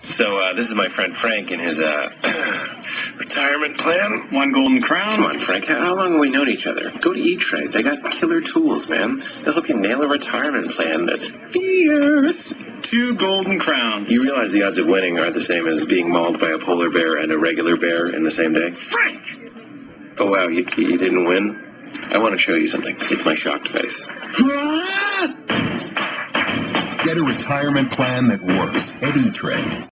So, this is my friend Frank and his, retirement plan. One golden crown. Come on, Frank. How long have we known each other? Go to E-Trade. They got killer tools, man. They'll help you nail a retirement plan that's fierce. 2 golden crowns. You realize the odds of winning are the same as being mauled by a polar bear and a regular bear in the same day? Frank! Oh, wow. You didn't win? I want to show you something. It's my shocked face. Get a retirement plan that works at E-Trade.